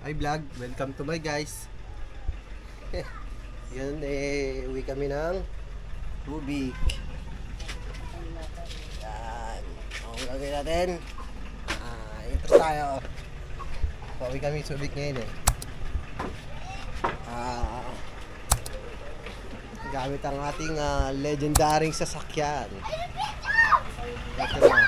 Hi vlog, welcome to my guys. Yun uwi kami ng tubig. Yan, ang gagawin natin, intro tayo. Pauwi kami sa tubig ngayon gamit ang ating legendaring sasakyan. Ito na.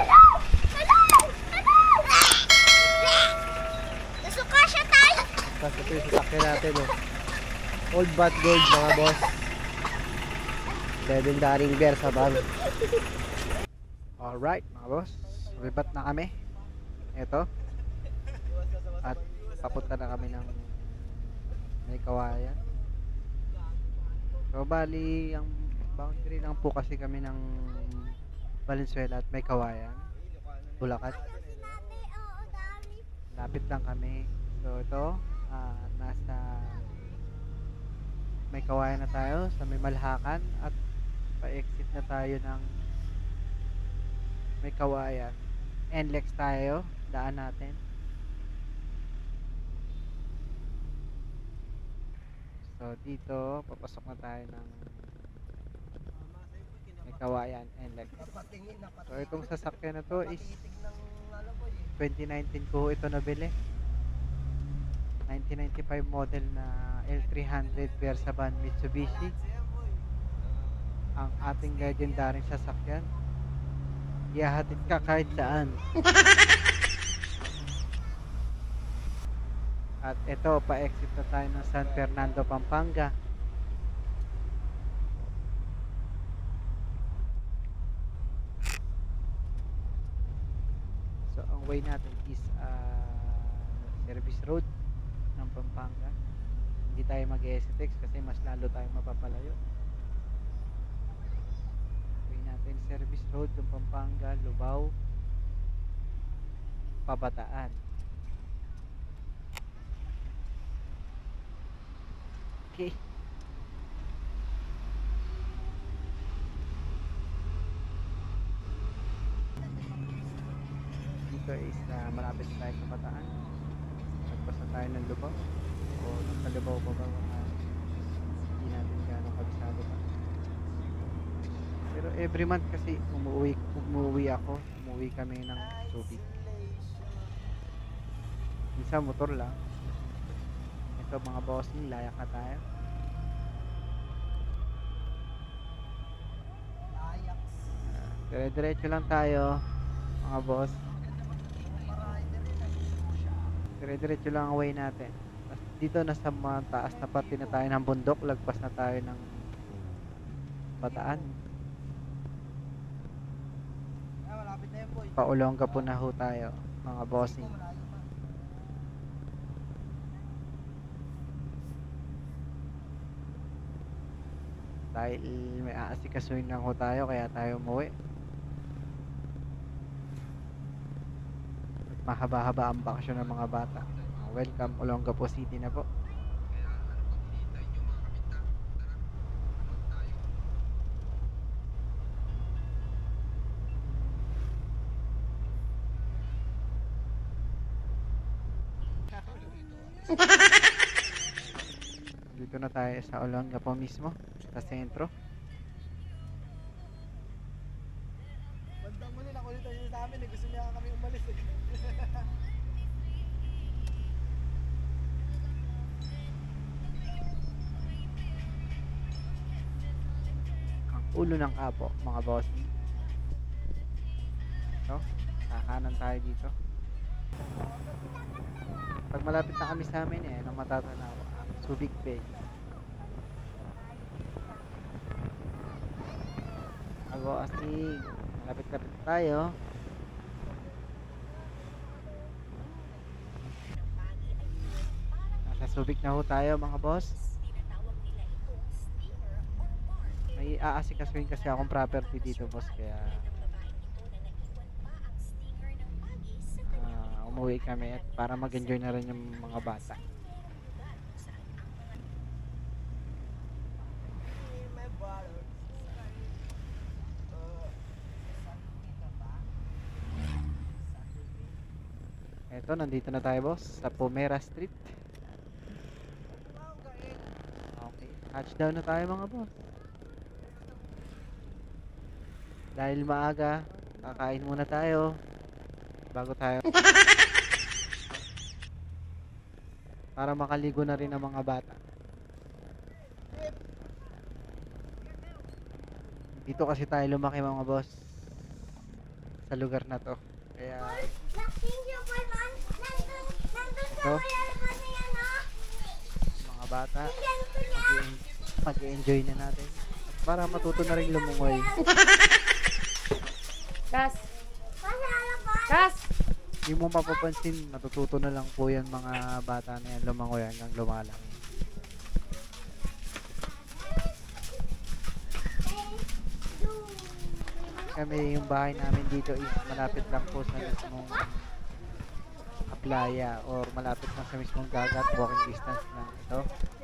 Tapos ito yung sasakyan natin Old but gold mga boss. Legendaring Versa van. Alright mga boss, libat na kami. Ito. At papunta na kami ng May Kawayan. So bali, ang boundary lang po kasi kami ng Valenzuela at May Kawayan, Bulacan. Lapit lang kami. So ito, nasa May Kawayan na tayo, sa May Malhakan, at pa-exit na tayo ng May Kawayan. NLEX tayo, daan natin. So dito, papasok na tayo ng May Kawayan, NLEX. So itong sasakyan na to is 2019 ko ito nabili. 1995 model na L300 Versa van Mitsubishi. Ang ating legendaring sasakyan. Ihahatid ka kahit saan. At ito, pa-exit na tayo ng San Fernando, Pampanga. So ang way natin is service road ng Pampanga. Hindi tayo mag-STX kasi mas lalo tayo mapapalayo. Way natin service road ng Pampanga, Lubao, Pabataan. Okay. Dito is malapit tayo sa Bataan. Nagpas na tayo ng Lubao. O nasa Lubao pa ba? Hindi natin gano'ng kabisado pa. Pero every month kasi umuwi ako. Umuwi kami ng Subic. Minsan motor lang. Ito mga bossing, layak na tayo. Dire-diretso lang tayo mga boss. Dire-diretso lang ang way natin. Dito nasa taas na parte na tayo ng bundok. Lagpas na tayo ng Bataan. Paulongga po na ho tayo mga bossing. Dahil may aasikasuhin lang ho tayo, kaya tayo umuwi. At mahaba-haba ang bakasyon ng mga bata. Welcome, Olongapo City na po. Dito na tayo sa Olongapo mismo, sa sentro. Bandang mo nila, kulitan nyo sa amin gusto niya kami umalis Ang ulo ng Apo, mga boss. So, kakanan tayo dito. Pag malapit na kami sa amin anong matatanaw? Subic Bay. Ako astig, malapit-lapit tayo. Nasa Subic na ho tayo mga boss. May aasikasuhin kasi akong property dito boss, kaya umuwi kami at para mag-enjoy na rin yung mga bata. Eto, nandito na tayo boss sa Pomera Street. Okay, touchdown na tayo mga boss. Dahil maaga, kakain muna tayo bago tayo para makaligo na rin ang mga bata. Dito kasi tayo lumaki mga boss sa lugar na to. Kaya ito, mga bata, mag-enjoy na natin para matuto na rin lumungoy. Kas! Kas! Hindi mo mapapansin, natututo na lang po yan mga bata na yan lumangoy hanggang lumalaki. Kami, yung bahay namin dito is malapit lang po sa mismong playa or malapit lang sa mismong dagat, walking distance lang ito.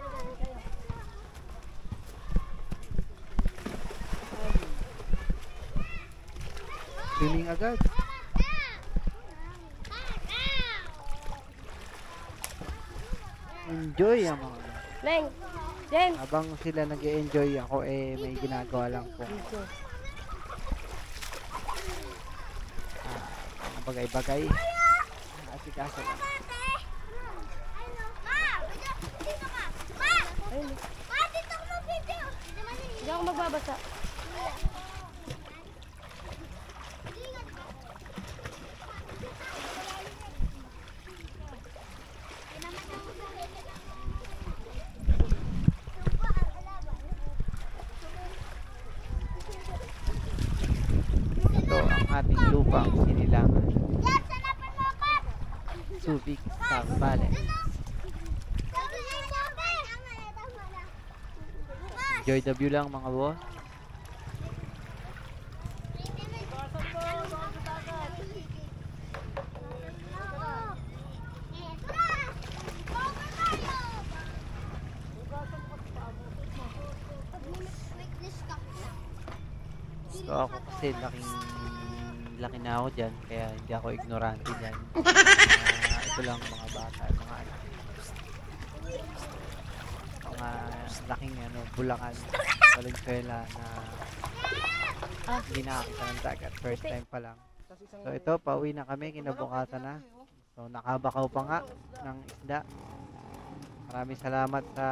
Swimming agad. Enjoy ang mga Leng! James! habang sila nag-enjoy ako may ginagawa lang po. Mga bagay-bagay. Asikaso lang. Ayun. Hindi ako magbabasa. Ito ang ating lupang sinilangan. Subic Sambales. Enjoy the view lang mga boss. So ako kasi laki na ako dyan, kaya hindi ako ignorante dyan. Ito lang mga bata, mga laking Bulacan, Valenzuela na hindi nakakita ng dagat, first time pa lang. So ito, pauwi na kami, kinabukasan na. So nakabakaw pa nga ng isda. Maraming salamat sa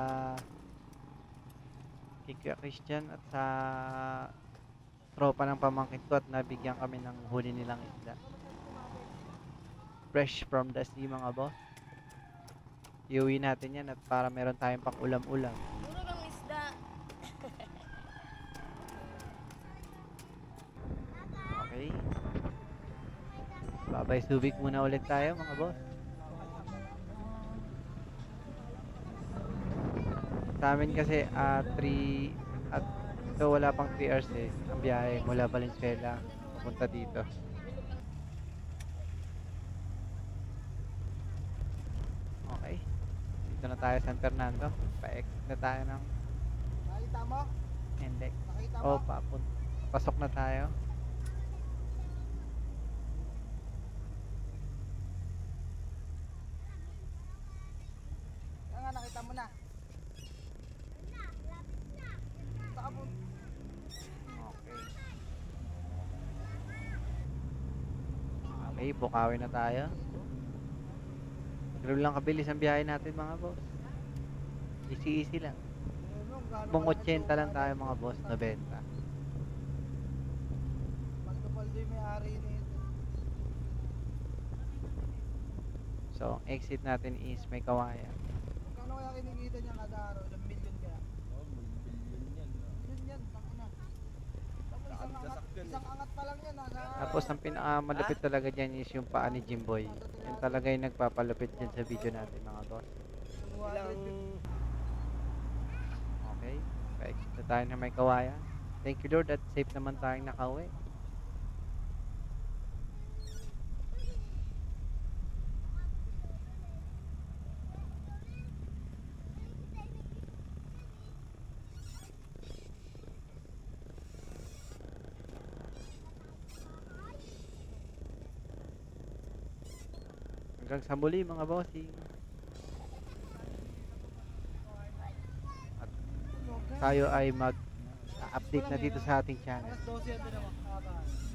Kikuya Christian at sa tropa ng pamangkin ko at nabigyan kami ng huli nilang isda. Fresh from the sea mga boss. Iuwi natin yan at para meron tayong pang ulam-ulam. Puro kang isda. Okay. Babay Subic muna ulit tayo mga boss. Sa amin kasi 3 at ito wala pang 3 hours ang biyahe mula Valenzuela papunta dito. Okay, dito na tayo San Fernando, pa-exit na tayo ng Nakita mo? Hendek. Nakita mo? Pasok na tayo. Yan nga, nakita mo na. Saka po. Okay. Okay, Bukawi na tayo. Ganun lang kabilis ang biyahe natin mga boss. Easy lang. Bung 80 lang tayo mga boss, 90. Paldo yung may-ari nito. So, ang exit natin is may Kawayan. Kano kaya kinikita niya kada araw? Ilang milyon kaya? Milyon yan, tangina. Isang angat pa lang yan. Tapos ang pinakamalupit talaga dyan is yung paa ni Jimboy. Yan talaga yung nagpapalupit dyan sa video natin mga boss. Okay, pa-exit na tayo na may Kawayan. Thank you Lord at safe naman tayong nakauwi. Hanggang sa muli mga bossing. At tayo ay mag-update na dito sa ating channel. Alas 12 yan din naman.